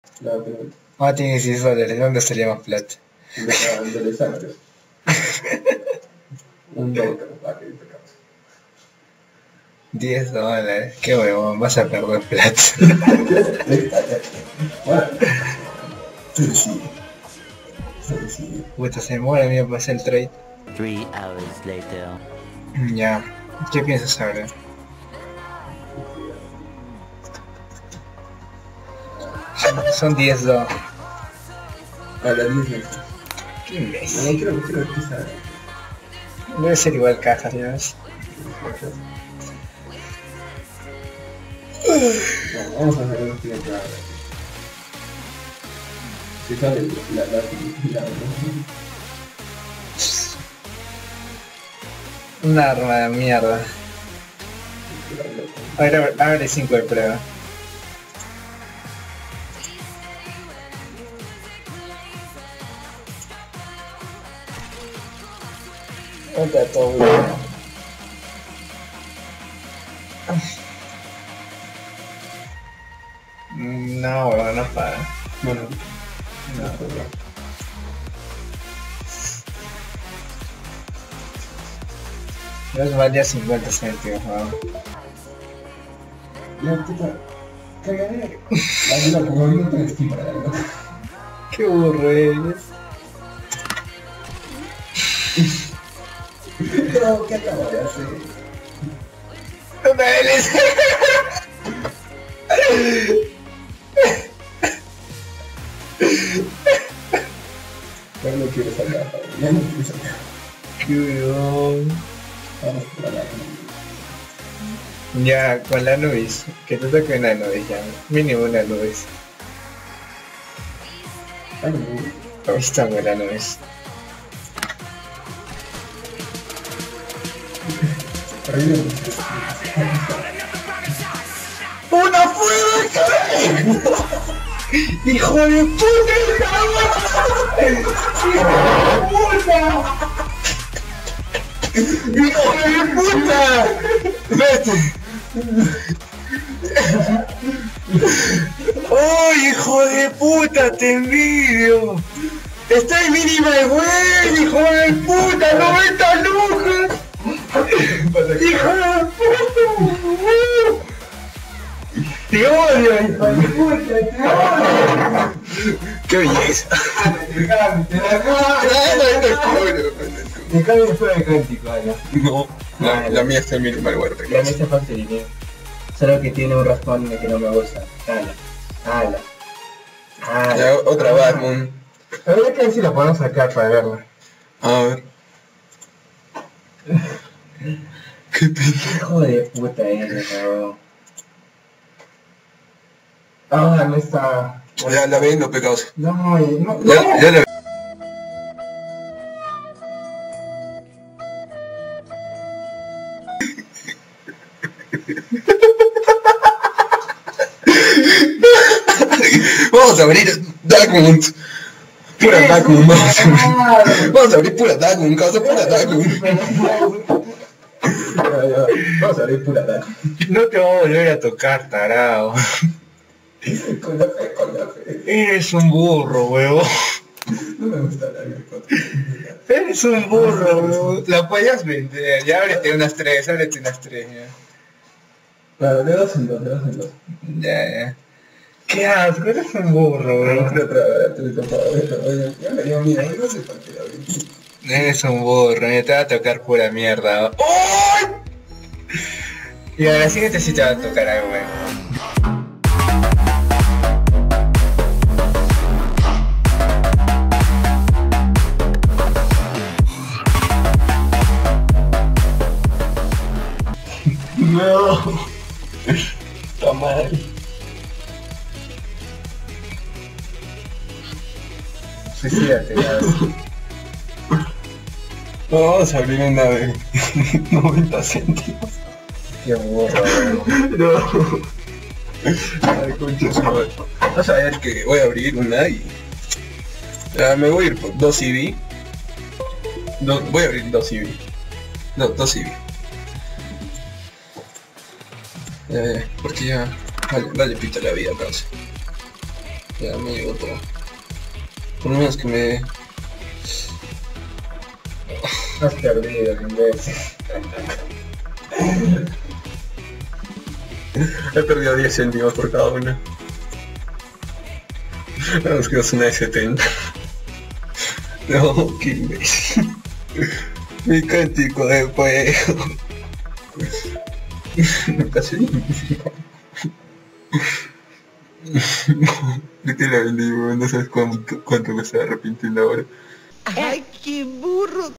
No, pero... Ah, tiene $16, ¿dónde estaría más plata? Interesante. Un $1 para que te causa. $10, qué huevón, vas a perder plata. Bueno, sí. Sí. Puta, se muere, mira, pasé el trade. 3 hours later. Ya, ¿qué piensas ahora? Son 10 2. A las 10 veces. Qué No, imbécil. creo que esa... Debe ser igual cajas, ¿ya ves? No, vamos a hacer un siguiente ahora. Si sale la Una arma de mierda. A ver, abre 5 de prueba. Está todo bueno. No, weón, no para. Bueno, No. No valía 50 céntimos, weón. ya puta, cagadero. La vida como no te estoy para algo. Qué burro eres. No, ¿qué acabo de hacer? Una hélice. Ya no quiero sacar, ya no quiero sacar. Qué weón. Vamos por la Ya, con la Nubis. Que te toque una Nubis ya. Mínimo una Nubis. Ay, no. Ahí está la Nubis. ¡Una fuerza! ¡Hijo de puta! ¡Hijo de puta! ¡Vete! ¡Oh, hijo de puta! ¡Te envidio! ¡Está en mínima de güey! ¡Hijo de puta! ¡90 lucas! ¡Hijo de puta! ¡Te odio, hijo de puta! ¡Te odio! ¡Qué belleza! Me cabe el fuego de cántico, ¿no? No, la mía está en minimal guarda. La mesa fácil, ¿no? Solo que tiene un raspón que no me gusta. Ya, otra Batman. Habría que ver si la podemos sacar para verla. A ver. Qué pena. Hijo de puta cabrón. Ah, no está. Ya la ven los pecados. No, no. Ya la Vamos a abrir Darkmoon. Pura Darkmoon, vamos a abrir pura Darkmoon, causa pura Darkmoon. Vamos a abrir pura data. No te va a volver a tocar, tarao. Con la fe. Eres un burro, huevo. No me gusta hablar de cosas. Eres un burro, huevo. La puedes vender. Ya ábrete unas 3, ábrete unas 3 ya. Claro, de dos en dos. Ya. ¿Qué asco? Eres un burro, huevo. Ya me dio miedo, no sé por qué la abrí. Eres un burro, te va a tocar pura mierda. ¡Ay! Y a la siguiente sí te va a tocar algo, weón. No. Está mal. Suicídate, ya. Vamos a abrir una de 90 céntimos. Qué burro, weón. No. Ay, concha su madre. Vas a ver que voy a abrir una y... Ya, me voy a ir por 2 CV. Voy a abrir 2 CV. No, 2 CV. Porque ya... Vale pita la vida, causa. Ya me llegó todo. Por lo menos que me... Has perdido, imbécil. He perdido 10 céntimos por cada una. Vamos que es una de 70. No, qué imbécil. Mi cántico de fuego. Casi. Literalmente, no sabes cuánto me estoy arrepintiendo ahora. ¡Ay, qué burro!